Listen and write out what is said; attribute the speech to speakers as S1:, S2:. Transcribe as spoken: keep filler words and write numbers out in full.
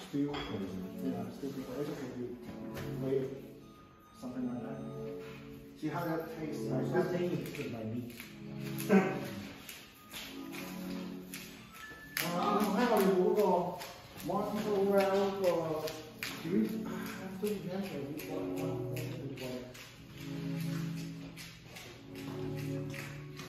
S1: Still, yeah, still people educate you, with something like that. See how that tastes?
S2: I was thinking it's my meat.
S1: 啊，喺我哋嗰個 Montreal 個 street after national